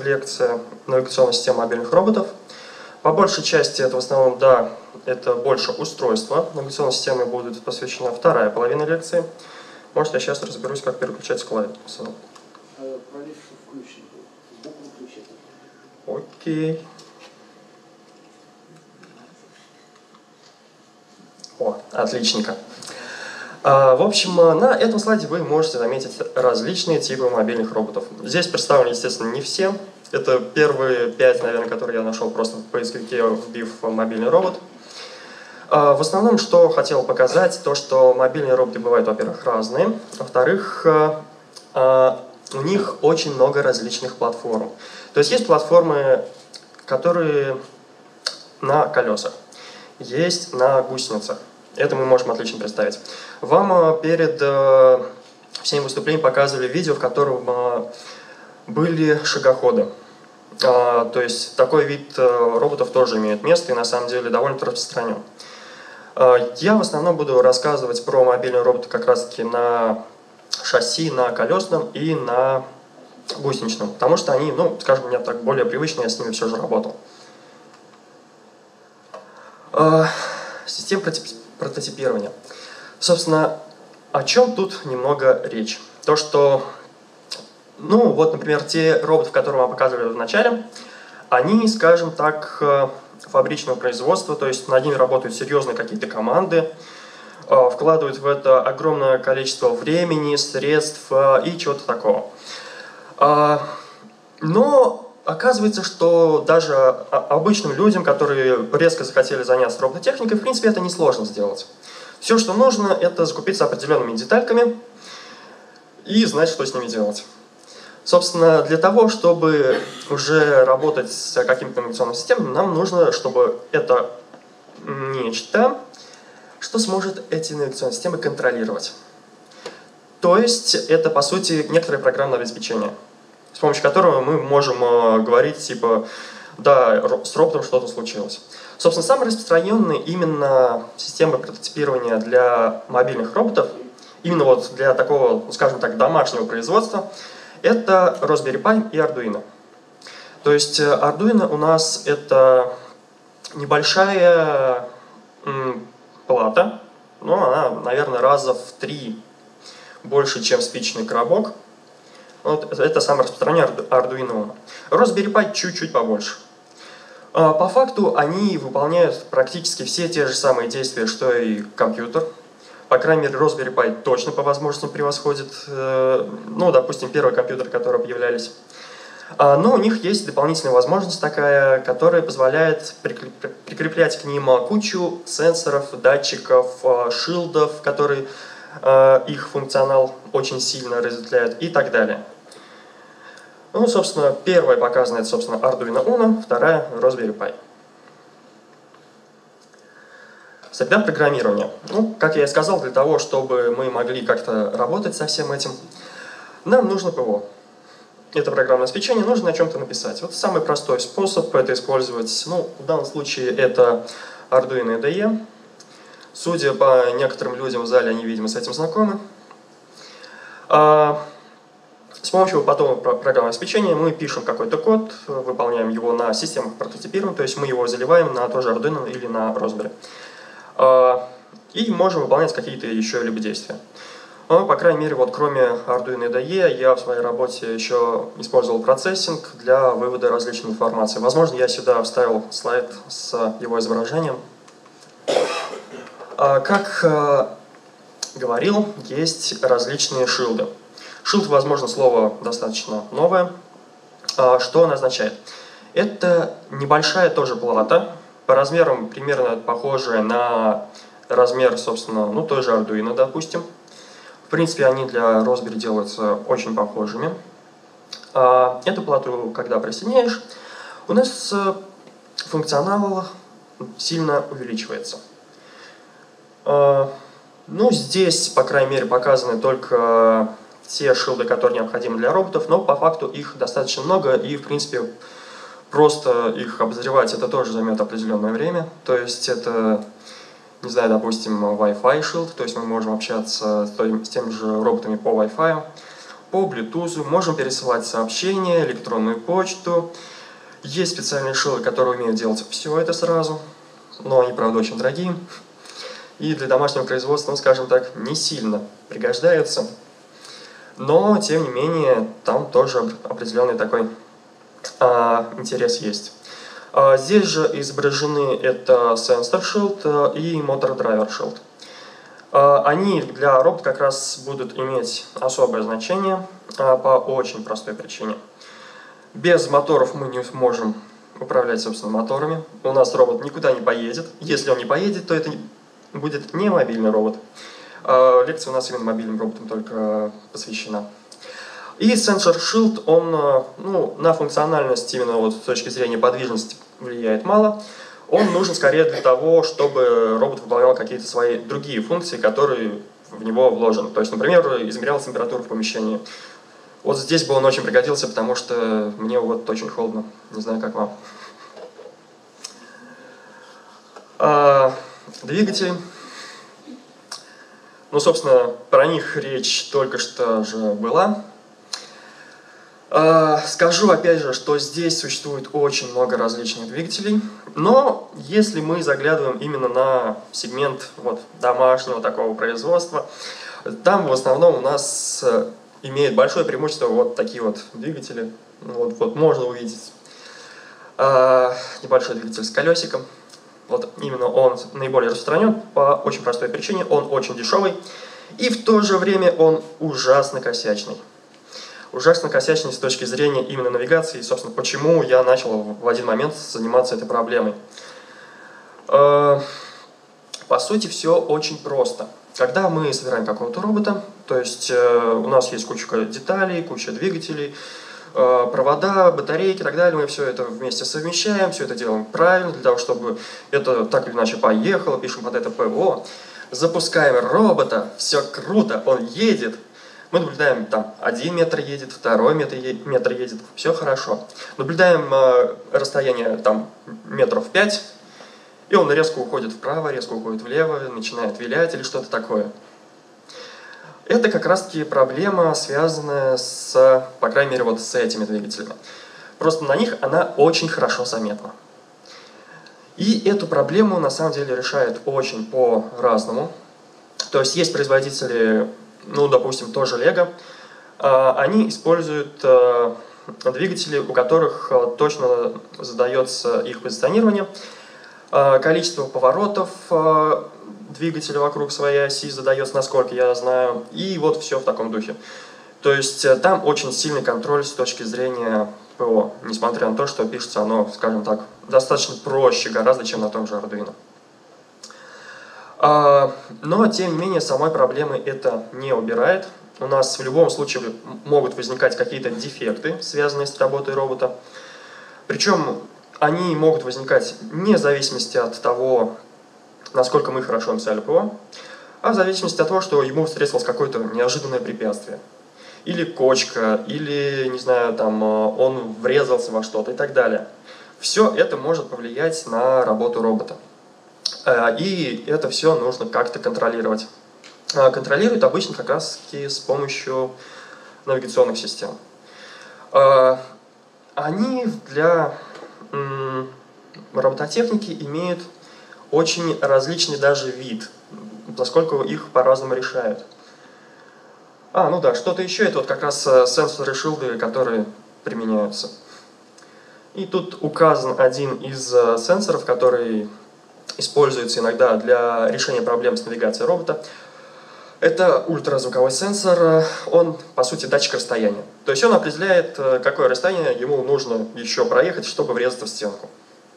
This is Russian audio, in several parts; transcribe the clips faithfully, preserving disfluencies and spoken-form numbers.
лекция «Навигационная система мобильных роботов». По большей части это в основном, да, это больше устройства. Навигационной системе будет посвящена вторая половина лекции. Может, я сейчас разберусь, как переключать клавишу. Клавишу включить. Букву включить. Окей. О, отличненько. А, в общем, на этом слайде вы можете заметить различные типы мобильных роботов. Здесь представлены, естественно, не все. Это первые пять, наверное, которые я нашел просто в поисковике, вбив мобильный робот. А, в основном, что хотел показать, то, что мобильные роботы бывают, во-первых, разные. Во-вторых, а, у них очень много различных платформ. То есть есть платформы, которые на колесах, есть на гусеницах. Это мы можем отлично представить. Вам перед э, всеми выступлениями показывали видео, в котором э, были шагоходы. Э, то есть такой вид э, роботов тоже имеет место и на самом деле довольно распространен. Э, я в основном буду рассказывать про мобильные роботы как раз таки на шасси, на колесном и на гусеничном, потому что они, ну, скажем, у меня так более привычные, я с ними все же работал. Э, система прототипирования. Собственно, о чем тут немного речь? То, что, ну, вот, например, те роботы, которые мы показывали в начале, они, скажем так, фабричного производства, то есть над ними работают серьезные какие-то команды, вкладывают в это огромное количество времени, средств и чего-то такого. Но оказывается, что даже обычным людям, которые резко захотели заняться робототехникой, в принципе, это несложно сделать. Все, что нужно, это закупиться определенными детальками и знать, что с ними делать. Собственно, для того, чтобы уже работать с какими-то навигационными системами, нам нужно, чтобы это нечто, что сможет эти навигационные системы контролировать. То есть, это, по сути, некоторое программное обеспечение, с помощью которого мы можем э, говорить, типа, да, с роботом что-то случилось. Собственно, самые распространенные именно системы прототипирования для мобильных роботов, именно вот для такого, ну, скажем так, домашнего производства, это Raspberry Pi и Arduino. То есть Arduino у нас это небольшая м, плата, но она, наверное, раза в три больше, чем спичечный коробок. Вот это самый распространенный Arduino. Raspberry Pi чуть-чуть побольше. По факту они выполняют практически все те же самые действия, что и компьютер. По крайней мере, Raspberry Pi точно по возможностям превосходит, ну, допустим, первые компьютеры, которые появлялись. Но у них есть дополнительная возможность такая, которая позволяет прикреплять к ним кучу сенсоров, датчиков, шилдов, которые их функционал очень сильно разветвляют и так далее. Ну, собственно, первая показана, это, собственно, Arduino Uno, вторая Raspberry Pi. Среда программирования. Ну, как я и сказал, для того, чтобы мы могли как-то работать со всем этим, нам нужно ПО. Это программное обеспечение, нужно на чем-то написать. Вот самый простой способ это использовать, ну, в данном случае это Arduino ай ди и. Судя по некоторым людям в зале, они, видимо, с этим знакомы. С помощью потом программного обеспечения мы пишем какой-то код, выполняем его на системах прототипирования, то есть мы его заливаем на тоже Arduino или на Raspberry. И можем выполнять какие-то еще либо действия. Но, по крайней мере, вот кроме Arduino ай ди и, я в своей работе еще использовал процессинг для вывода различной информации. Возможно, я сюда вставил слайд с его изображением. Как говорил, есть различные шилды. Шилд, возможно, слово достаточно новое. Что он означает? Это небольшая тоже плата, по размерам примерно похожая на размер, собственно, ну, той же Arduino, допустим. В принципе, они для Raspberry делаются очень похожими. Эту плату, когда присоединяешь, у нас функционал сильно увеличивается. Ну, здесь, по крайней мере, показаны только те шилды, которые необходимы для роботов, но по факту их достаточно много, и, в принципе, просто их обозревать это тоже займет определенное время. То есть это, не знаю, допустим, Wi-Fi шилд, то есть мы можем общаться с теми же роботами по Wi-Fi. по Bluetooth, можем пересылать сообщения, электронную почту. Есть специальные шилы, которые умеют делать все это сразу, но они, правда, очень дорогие. И для домашнего производства, ну, скажем так, не сильно пригождаются. Но, тем не менее, там тоже определенный такой а, интерес есть. А, здесь же изображены это Sensor Shield и Motor Driver Shield. А, они для робота как раз будут иметь особое значение а, по очень простой причине. Без моторов мы не сможем управлять, собственно, моторами. У нас робот никуда не поедет. Если он не поедет, то это будет не мобильный робот. Лекция у нас именно мобильным роботам только посвящена. И Sensor Shield, он ну, на функциональность именно вот с точки зрения подвижности влияет мало. Он нужен скорее для того, чтобы робот выполнял какие-то свои другие функции, которые в него вложены. То есть, например, измерял температуру в помещении. Вот здесь бы он очень пригодился, потому что мне вот очень холодно. Не знаю, как вам. А, двигатели. Ну, собственно, про них речь только что же была. А, скажу опять же, что здесь существует очень много различных двигателей, но если мы заглядываем именно на сегмент вот, домашнего такого производства, там в основном у нас имеют большое преимущество вот такие вот двигатели. Вот, вот можно увидеть а, небольшой двигатель с колесиком. Вот именно он наиболее распространен по очень простой причине. Он очень дешевый и в то же время он ужасно косячный. Ужасно косячный с точки зрения именно навигации. И, собственно, почему я начал в один момент заниматься этой проблемой. По сути, все очень просто. Когда мы собираем какого-то робота, то есть у нас есть куча деталей, куча двигателей, провода, батарейки и так далее, мы все это вместе совмещаем, все это делаем правильно, для того, чтобы это так или иначе поехало, пишем под это ПО, запускаем робота, все круто, он едет, мы наблюдаем, там, один метр едет, второй метр едет, все хорошо. Наблюдаем расстояние, там, метров пять, и он резко уходит вправо, резко уходит влево, начинает вилять или что-то такое. Это как раз-таки проблема, связанная с, по крайней мере, вот с этими двигателями. Просто на них она очень хорошо заметна. И эту проблему на самом деле решают очень по-разному. То есть есть производители, ну, допустим, тоже Lego, они используют двигатели, у которых точно задается их позиционирование, количество поворотов двигателя вокруг своей оси задается, насколько я знаю, и вот все в таком духе. То есть там очень сильный контроль с точки зрения ПО, несмотря на то, что пишется оно, скажем так, достаточно проще гораздо, чем на том же Arduino. Но, тем не менее, самой проблемы это не убирает. У нас в любом случае могут возникать какие-то дефекты, связанные с работой робота. Причем они могут возникать не в зависимости от того, насколько мы хорошо написали ПО, а в зависимости от того, что ему встретилось какое-то неожиданное препятствие. Или кочка, или, не знаю, там, он врезался во что-то и так далее. Все это может повлиять на работу робота. И это все нужно как-то контролировать. Контролируют обычно как раз-таки с помощью навигационных систем. Они для робототехники имеют очень различный даже вид, поскольку их по-разному решают. А, ну да, что-то еще, это вот как раз сенсоры шилды, которые применяются. И тут указан один из сенсоров, который используется иногда для решения проблем с навигацией робота. Это ультразвуковой сенсор, он, по сути, датчик расстояния. То есть он определяет, какое расстояние ему нужно еще проехать, чтобы врезаться в стенку.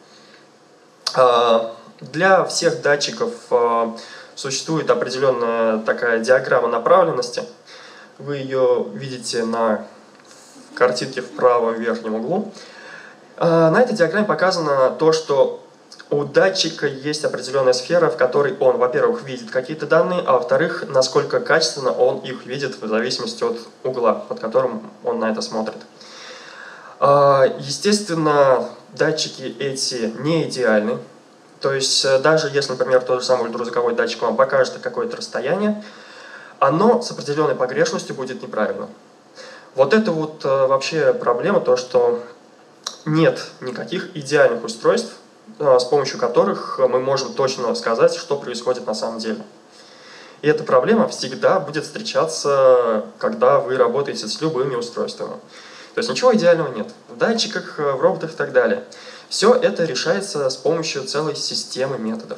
Для всех датчиков существует определенная такая диаграмма направленности. Вы ее видите на картинке в правом верхнем углу. На этой диаграмме показано то, что у датчика есть определенная сфера, в которой он, во-первых, видит какие-то данные, а во-вторых, насколько качественно он их видит в зависимости от угла, под которым он на это смотрит. Естественно, датчики эти не идеальны. То есть даже если, например, тот же самый ультразвуковой датчик вам покажет какое-то расстояние, оно с определенной погрешностью будет неправильно. Вот это вот вообще проблема, то что нет никаких идеальных устройств, с помощью которых мы можем точно сказать, что происходит на самом деле. И эта проблема всегда будет встречаться, когда вы работаете с любыми устройствами. То есть ничего идеального нет. В датчиках, в роботах и так далее. Все это решается с помощью целой системы методов.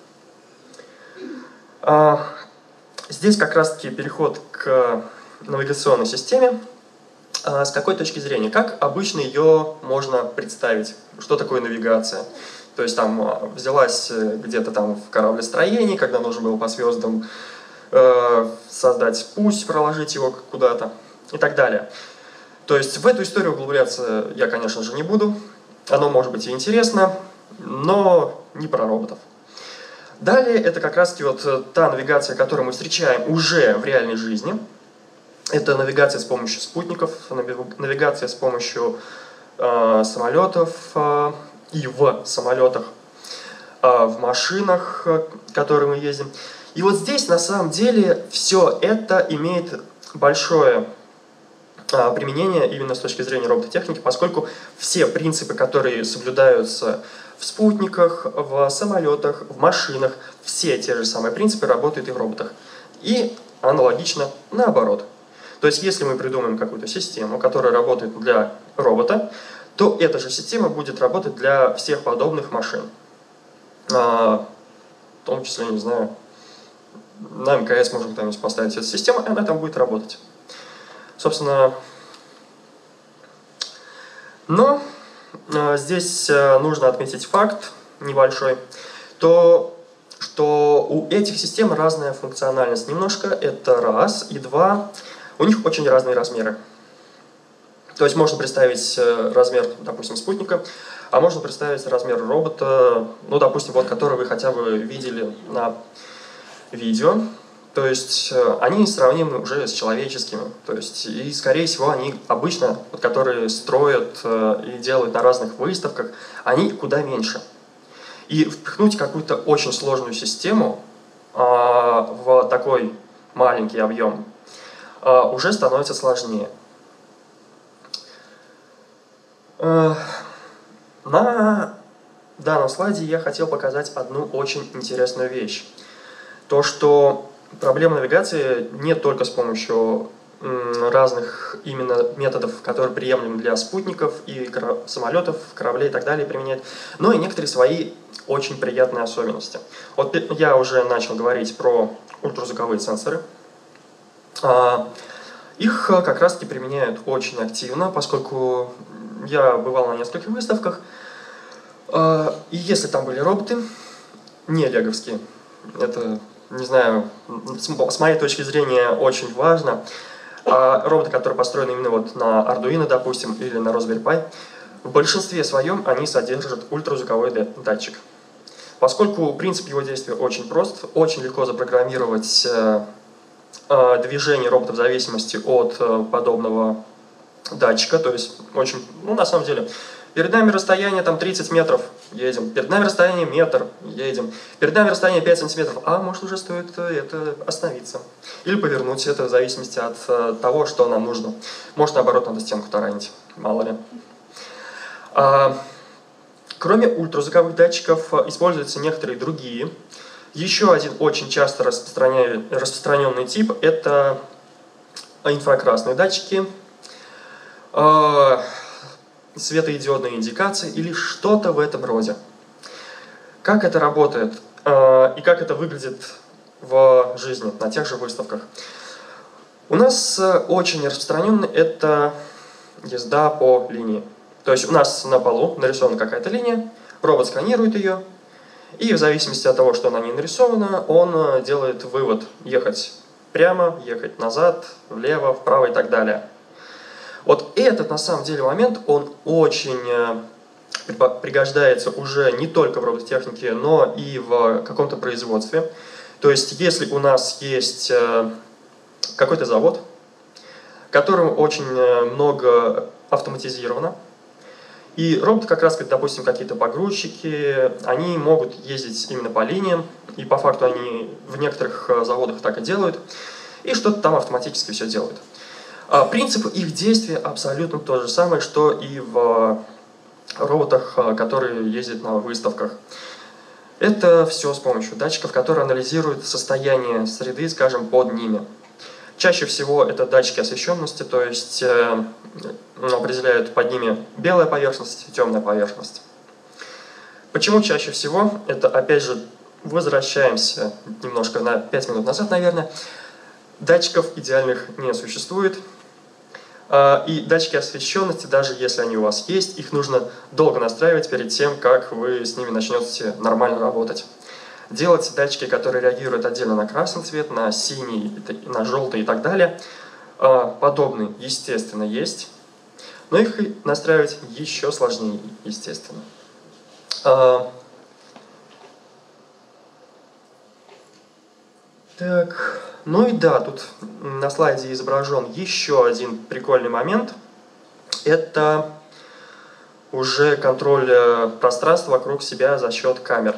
Здесь как раз-таки переход к навигационной системе. С какой точки зрения? Как обычно ее можно представить? Что такое навигация? То есть там взялась где-то там в кораблестроении, когда нужно было по звездам э, создать путь, проложить его куда-то и так далее. То есть в эту историю углубляться я, конечно же, не буду. Оно может быть и интересно, но не про роботов. Далее это как раз-таки вот та навигация, которую мы встречаем уже в реальной жизни. Это навигация с помощью спутников, навигация с помощью э, самолетов э, и в самолетах, э, в машинах, э, которые мы ездим. И вот здесь на самом деле все это имеет большое э, применение именно с точки зрения робототехники, поскольку все принципы, которые соблюдаются в спутниках, в самолетах, в машинах, все те же самые принципы работают и в роботах. И аналогично наоборот. То есть, если мы придумаем какую-то систему, которая работает для робота, то эта же система будет работать для всех подобных машин. А, в том числе, не знаю, на эм ка эс можем там поставить эту систему, и она там будет работать. Собственно, но а, здесь нужно отметить факт небольшой, то что у этих систем разная функциональность немножко, это раз, и два, у них очень разные размеры. То есть можно представить размер, допустим, спутника, а можно представить размер робота, ну, допустим, вот, который вы хотя бы видели на видео. То есть они сравнимы уже с человеческими. То есть, и, скорее всего, они обычно, вот, которые строят и делают на разных выставках, они куда меньше. И впихнуть какую-то очень сложную систему а, в такой маленький объем а, уже становится сложнее. А, на данном слайде я хотел показать одну очень интересную вещь. То, что проблема навигации не только с помощью разных именно методов, которые приемлемы для спутников и самолетов, кораблей и так далее применять, но и некоторые свои очень приятные особенности. Вот я уже начал говорить про ультразвуковые сенсоры. Их как раз-таки применяют очень активно, поскольку я бывал на нескольких выставках, и если там были роботы, не леговские, это, не знаю, с моей точки зрения очень важно, а роботы, которые построены именно вот на Arduino, допустим, или на Raspberry Pi, в большинстве своем они содержат ультразвуковой датчик. Поскольку принцип его действия очень прост, очень легко запрограммировать э, э, движение робота в зависимости от э, подобного датчика, то есть очень, ну на самом деле, перед нами расстояние там тридцать метров, едем, перед нами расстояние метр, едем, перед нами расстояние пять сантиметров, а может уже стоит это остановиться. Или повернуть это в зависимости от э, того, что нам нужно. Может, наоборот, надо стенку таранить, мало ли. А, кроме ультразвуковых датчиков используются некоторые другие. Еще один очень часто распространенный тип – это инфракрасные датчики, э, светодиодные индикации или что-то в этом роде. Как это работает э, и как это выглядит в жизни на тех же выставках? У нас очень распространенный это езда по линии. То есть у нас на полу нарисована какая-то линия, робот сканирует ее, и в зависимости от того, что на ней нарисовано, он делает вывод: ехать прямо, ехать назад, влево, вправо и так далее. Вот этот на самом деле момент, он очень пригождается уже не только в робототехнике, но и в каком-то производстве. То есть если у нас есть какой-то завод, в котором очень много автоматизировано, и роботы как раз, как, допустим, какие-то погрузчики, они могут ездить именно по линиям, и по факту они в некоторых заводах так и делают, и что-то там автоматически все делают. Принцип их действия абсолютно тот же самый, что и в роботах, которые ездят на выставках. Это все с помощью датчиков, которые анализируют состояние среды, скажем, под ними. Чаще всего это датчики освещенности, то есть э, определяют под ними белая поверхность и темная поверхность. Почему чаще всего? Это, опять же, возвращаемся немножко на пять минут назад, наверное. Датчиков идеальных не существует. И датчики освещенности, даже если они у вас есть, их нужно долго настраивать перед тем, как вы с ними начнете нормально работать. Делать датчики, которые реагируют отдельно на красный цвет, на синий, на желтый и так далее, подобные, естественно, есть, но их настраивать еще сложнее, естественно. Так, ну и да, тут на слайде изображен еще один прикольный момент. Это уже контроль пространства вокруг себя за счет камер.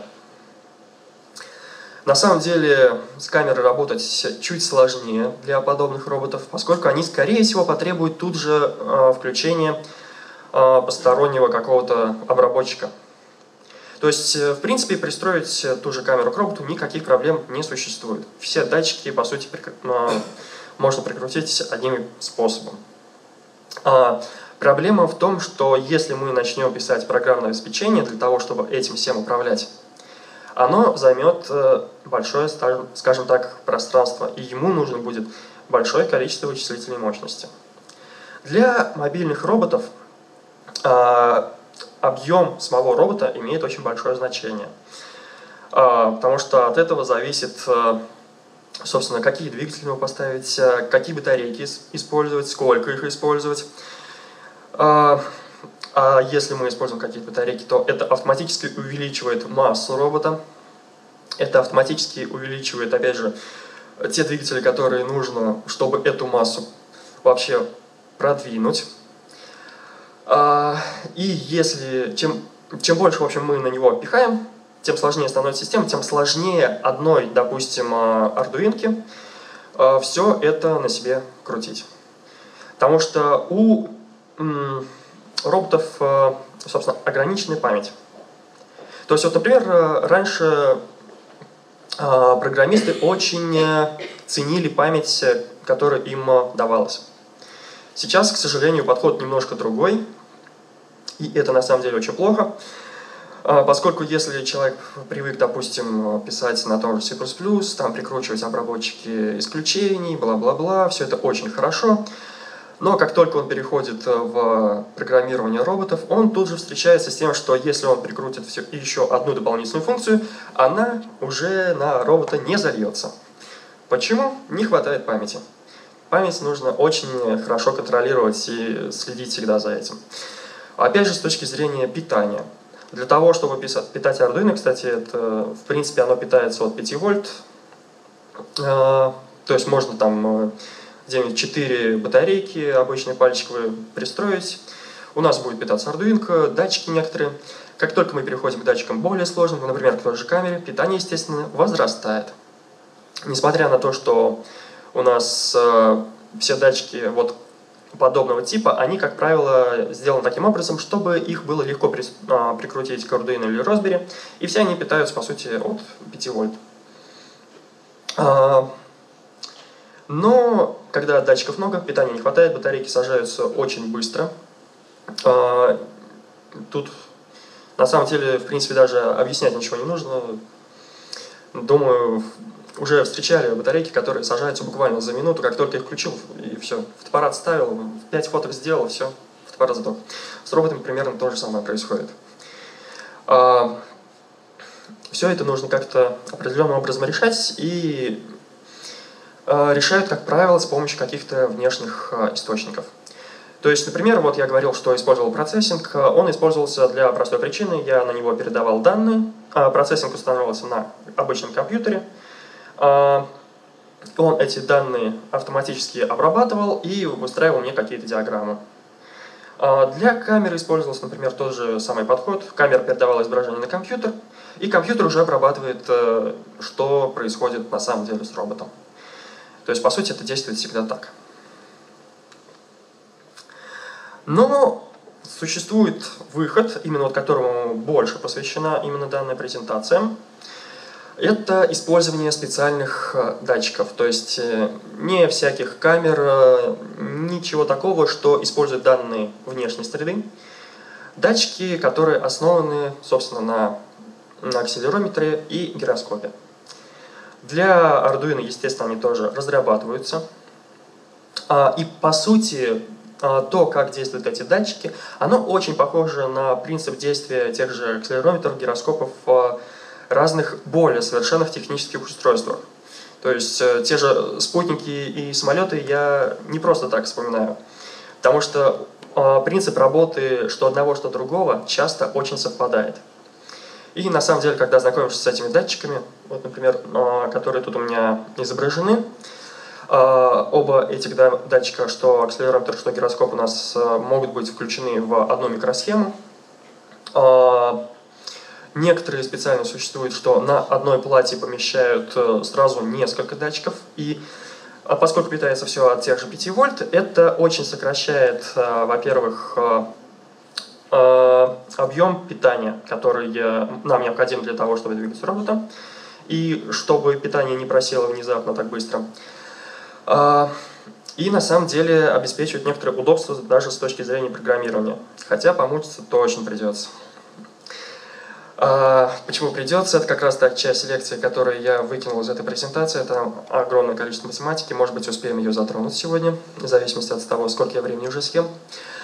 На самом деле с камерой работать чуть сложнее для подобных роботов, поскольку они, скорее всего, потребуют тут же э, включения э, постороннего какого-то обработчика. То есть, в принципе, пристроить ту же камеру к роботу никаких проблем не существует. Все датчики, по сути, прикр... можно прикрутить одним способом. А проблема в том, что если мы начнем писать программное обеспечение для того, чтобы этим всем управлять, оно займет большое, скажем так, пространство, и ему нужно будет большое количество вычислительной мощности. Для мобильных роботов объем самого робота имеет очень большое значение, потому что от этого зависит, собственно, какие двигатели ему поставить, какие батарейки использовать, сколько их использовать. А если мы используем какие-то батарейки, то это автоматически увеличивает массу робота, это автоматически увеличивает, опять же, те двигатели, которые нужно, чтобы эту массу вообще продвинуть. И если чем, чем больше, в общем, мы на него пихаем, тем сложнее становится система, тем сложнее одной, допустим, ардуинке все это на себе крутить. Потому что у роботов, собственно, ограниченная память. То есть, вот, например, раньше программисты очень ценили память, которая им давалась. Сейчас, к сожалению, подход немножко другой, и это на самом деле очень плохо, поскольку если человек привык, допустим, писать на том же си плюс плюс, там прикручивать обработчики исключений, бла-бла-бла, все это очень хорошо, но как только он переходит в программирование роботов, он тут же встречается с тем, что если он прикрутит все, еще одну дополнительную функцию, она уже на робота не зальется. Почему? Не хватает памяти. Память нужно очень хорошо контролировать и следить всегда за этим. Опять же, с точки зрения питания. Для того, чтобы питать Arduino, кстати, это, в принципе, оно питается от пяти вольт. То есть можно там где-нибудь четыре батарейки обычные пальчиковые пристроить. У нас будет питаться Arduino, датчики некоторые. Как только мы переходим к датчикам более сложным, например, к той же камере, питание, естественно, возрастает. Несмотря на то, что у нас э, все датчики вот подобного типа, они, как правило, сделаны таким образом, чтобы их было легко при, э, прикрутить к Arduino или Raspberry, и все они питаются, по сути, от пяти вольт. А, но, когда датчиков много, питания не хватает, батарейки сажаются очень быстро. А, тут, на самом деле, в принципе, даже объяснять ничего не нужно. Думаю, уже встречали батарейки, которые сажаются буквально за минуту, как только их включил, и все. Фотоаппарат ставил, пять фоток сделал, все, фотоаппарат сдох. С роботами примерно то же самое происходит. А, все это нужно как-то определенным образом решать, и а, решают, как правило, с помощью каких-то внешних а, источников. То есть, например, вот я говорил, что использовал процессинг, он использовался для простой причины, я на него передавал данные, а процессинг устанавливался на обычном компьютере, он эти данные автоматически обрабатывал и выстраивал мне какие-то диаграммы. Для камеры использовался, например, тот же самый подход. Камера передавала изображение на компьютер, и компьютер уже обрабатывает, что происходит на самом деле с роботом. То есть, по сути, это действует всегда так. Но существует выход, именно вот которому больше посвящена именно данная презентация. Это использование специальных датчиков, то есть не всяких камер, ничего такого, что используют данные внешней среды. Датчики, которые основаны, собственно, на, на акселерометре и гироскопе. Для Arduino, естественно, они тоже разрабатываются. И по сути, то, как действуют эти датчики, оно очень похоже на принцип действия тех же акселерометров, гироскопов в разных более совершенных технических устройствах. То есть те же спутники и самолеты я не просто так вспоминаю, потому что принцип работы что одного, что другого часто очень совпадает. И на самом деле, когда знакомишься с этими датчиками, вот, например, которые тут у меня изображены, оба этих датчика, что акселерометр, что гироскоп, у нас могут быть включены в одну микросхему. Некоторые специально существуют, что на одной плате помещают сразу несколько датчиков, и поскольку питается все от тех же пяти вольт, это очень сокращает, во-первых, объем питания, который нам необходим для того, чтобы двигать робота, и чтобы питание не просело внезапно так быстро. И на самом деле обеспечивает некоторые удобства даже с точки зрения программирования. Хотя помучиться точно придется. Почему придется? Это как раз та часть лекции, которую я выкинул из этой презентации. Это огромное количество математики. Может быть, успеем ее затронуть сегодня, в зависимости от того, сколько я времени уже съем.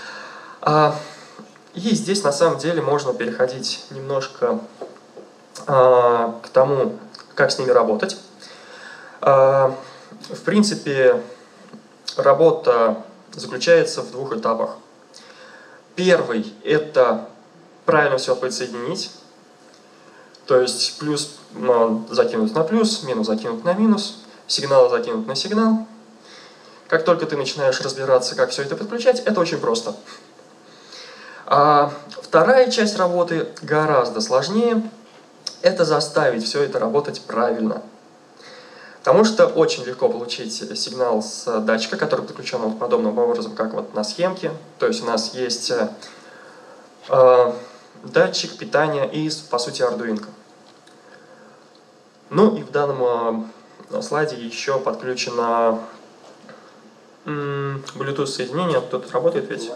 И здесь на самом деле можно переходить немножко к тому, как с ними работать. В принципе, работа заключается в двух этапах. Первый – это правильно все подсоединить. То есть плюс закинуть на плюс, минус закинуть на минус, сигнал закинуть на сигнал. Как только ты начинаешь разбираться, как все это подключать, это очень просто. А вторая часть работы гораздо сложнее. Это заставить все это работать правильно. Потому что очень легко получить сигнал с датчика, который подключен вот подобным образом, как вот на схемке. То есть у нас есть э, датчик питания и, по сути, Arduino. Ну и в данном э, слайде еще подключено м, Bluetooth соединение. Тут работает ведь?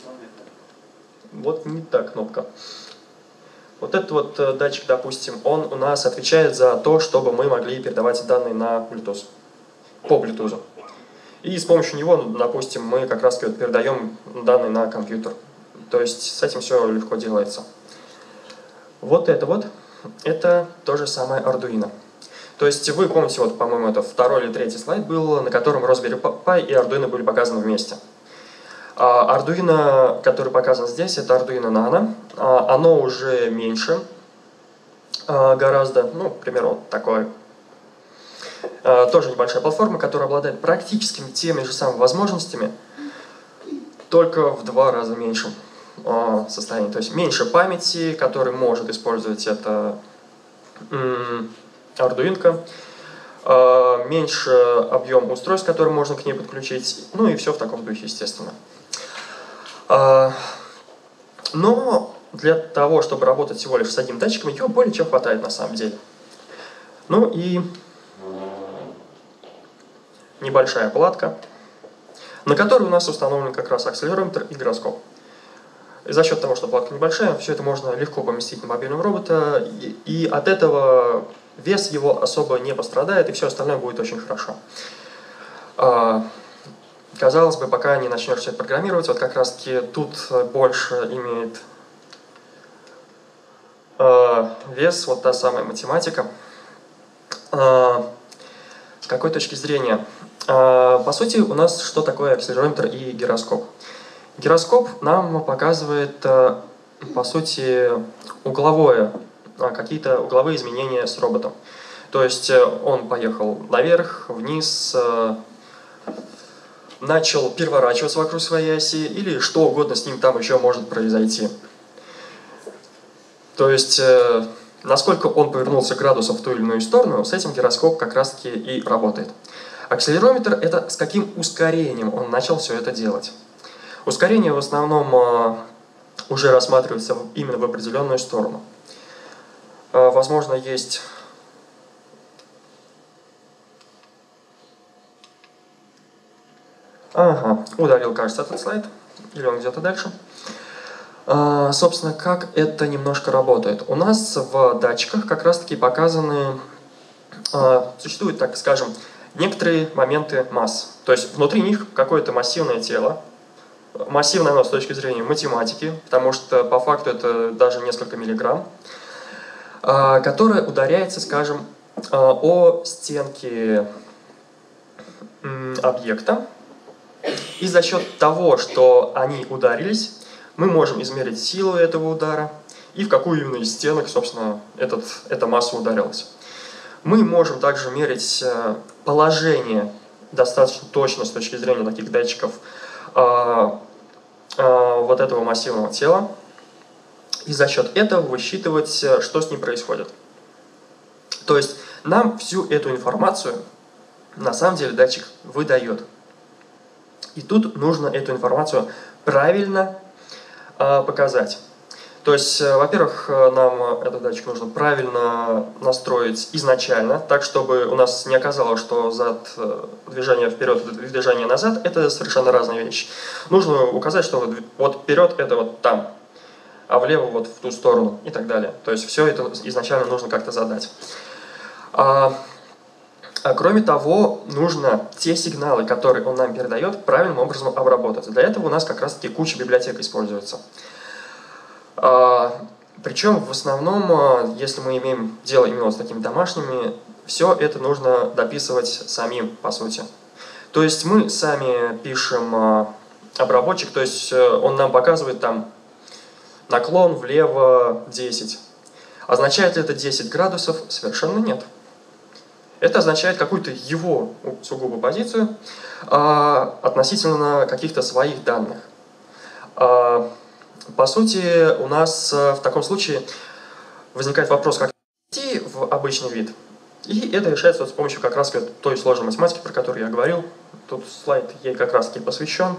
Вот не та кнопка. Вот этот вот датчик, допустим, он у нас отвечает за то, чтобы мы могли передавать данные на Bluetooth, по Bluetooth. И с помощью него, допустим, мы как раз вот передаем данные на компьютер. То есть с этим все легко делается. Вот это вот, это то же самое Arduino. То есть вы помните, вот, по-моему, это второй или третий слайд был, на котором Raspberry Pi и Arduino были показаны вместе. Arduino, который показан здесь, это Arduino Nano. Оно уже меньше гораздо, ну, примерно вот такой. Тоже небольшая платформа, которая обладает практически теми же самыми возможностями, только в два раза меньшем состоянии. То есть меньше памяти, который может использовать это Arduino, меньше объем устройств, которые можно к ней подключить, ну и все в таком духе, естественно. Но для того, чтобы работать всего лишь с одним датчиком, ее более чем хватает на самом деле. Ну и небольшая платка, на которой у нас установлен как раз акселерометр и гироскоп. И за счет того, что платка небольшая, все это можно легко поместить на мобильного робота, и, и от этого вес его особо не пострадает, и все остальное будет очень хорошо. Казалось бы, пока не начнешь все это программировать, вот как раз таки тут больше имеет э, вес вот та самая математика. Э, с какой точки зрения? Э, по сути, у нас что такое акселерометр и гироскоп? Гироскоп нам показывает, э, по сути, угловое, э, какие-то угловые изменения с роботом. То есть э, он поехал наверх, вниз, э, начал переворачиваться вокруг своей оси, или что угодно с ним там еще может произойти. То есть, э, насколько он повернулся градусов в ту или иную сторону, с этим гироскоп как раз-таки и работает. Акселерометр – это с каким ускорением он начал все это делать. Ускорение в основном уже рассматривается именно в определенную сторону. Возможно, есть... Ага, удалил, кажется, этот слайд. Или он где-то дальше. А, собственно, как это немножко работает. У нас в датчиках как раз-таки показаны... А, существуют, так скажем, некоторые моменты масс. То есть внутри них какое-то массивное тело. Массивное оно с точки зрения математики, потому что по факту это даже несколько миллиграмм, а, которое ударяется, скажем, а, о стенки м, объекта. И за счет того, что они ударились, мы можем измерить силу этого удара и в какую именно из стенок, собственно, этот, эта масса ударилась. Мы можем также мерить положение достаточно точно с точки зрения таких датчиков а, а, вот этого массивного тела. И за счет этого высчитывать, что с ним происходит. То есть нам всю эту информацию на самом деле датчик выдает. И тут нужно эту информацию правильно э, показать. То есть, э, во-первых, нам этот датчик нужно правильно настроить изначально, так, чтобы у нас не оказалось, что зад, э, движение вперед и движение назад – это совершенно разные вещи. Нужно указать, что вот, вот вперед – это вот там, а влево вот в ту сторону и так далее. То есть, все это изначально нужно как-то задать. А, А кроме того, нужно те сигналы, которые он нам передает, правильным образом обработать. Для этого у нас как раз-таки куча библиотек используется. Причем в основном, если мы имеем дело именно с такими домашними, все это нужно дописывать самим, по сути. То есть мы сами пишем обработчик, то есть он нам показывает там наклон влево десять. Означает ли это десять градусов? Совершенно нет. Это означает какую-то его сугубо позицию а, относительно каких-то своих данных. А, по сути, у нас а, в таком случае возникает вопрос, как перейти в обычный вид. И это решается вот с помощью как раз той сложной математики, про которую я говорил. Тут слайд ей как раз таки посвящен.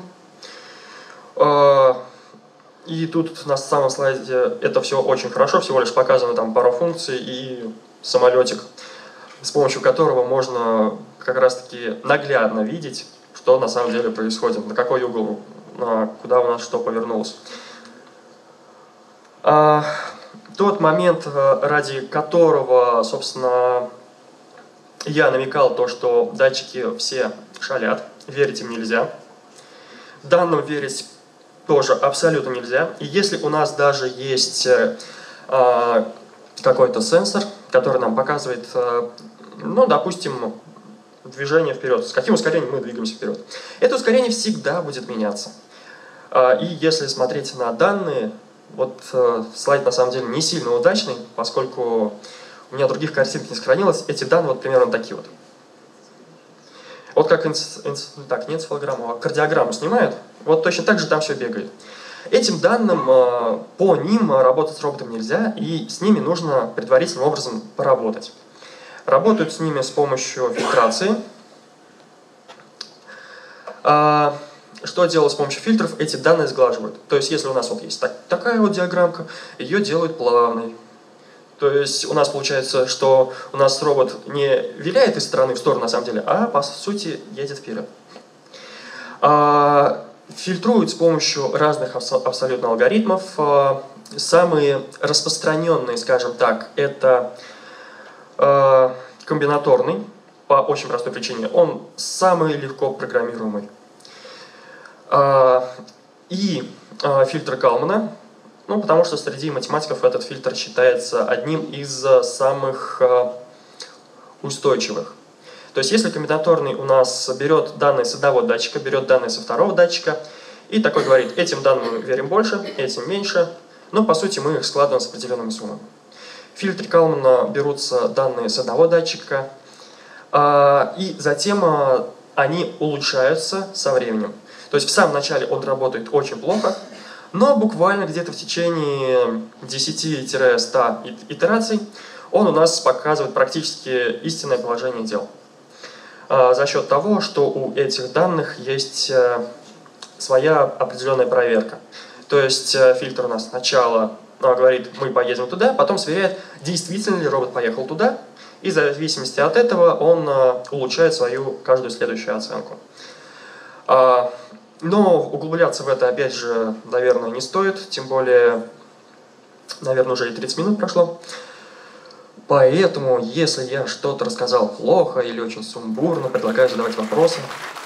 А, и тут на самом слайде это все очень хорошо, всего лишь показано там пару функций и самолетик, с помощью которого можно как раз-таки наглядно видеть, что на самом деле происходит, на какой угол, на куда у нас что повернулось. А, тот момент, ради которого, собственно, я намекал, то, что датчики все шалят, верить им нельзя. Данным верить тоже абсолютно нельзя. И если у нас даже есть а, какой-то сенсор, который нам показывает, ну, допустим, движение вперед, с каким ускорением мы двигаемся вперед. Это ускорение всегда будет меняться. И если смотреть на данные, вот слайд на самом деле не сильно удачный, поскольку у меня других картинок не сохранилось, эти данные вот примерно такие вот. Вот как, инц, инц, так, не энцефалограмму, а кардиограмму снимают, вот точно так же там все бегает. Этим данным, по ним работать с роботом нельзя, и с ними нужно предварительным образом поработать. Работают с ними с помощью фильтрации. Что делают с помощью фильтров? Эти данные сглаживают. То есть, если у нас вот есть так, такая вот диаграммка, ее делают плавной. То есть, у нас получается, что у нас робот не виляет из стороны в сторону, на самом деле, а, по сути, едет вперед. Фильтруют с помощью разных абсолютно алгоритмов. Самые распространенные, скажем так, это комбинаторный, по очень простой причине. Он самый легко программируемый. И фильтр Калмана, ну, потому что среди математиков этот фильтр считается одним из самых устойчивых. То есть, если комбинаторный у нас берет данные с одного датчика, берет данные со второго датчика, и такой говорит, этим данным мы верим больше, этим меньше, но по сути мы их складываем с определенными суммами. В фильтре Калмана берутся данные с одного датчика, и затем они улучшаются со временем. То есть в самом начале он работает очень плохо, но буквально где-то в течение десяти-ста итераций он у нас показывает практически истинное положение дел. За счет того, что у этих данных есть своя определенная проверка. То есть э, фильтр у нас сначала э, говорит, мы поедем туда, потом сверяет, действительно ли робот поехал туда, и в зависимости от этого он э, улучшает свою каждую следующую оценку. А, но углубляться в это, опять же, наверное, не стоит, тем более, наверное, уже и тридцать минут прошло. Поэтому, если я что-то рассказал плохо или очень сумбурно, предлагаю задавать вопросы.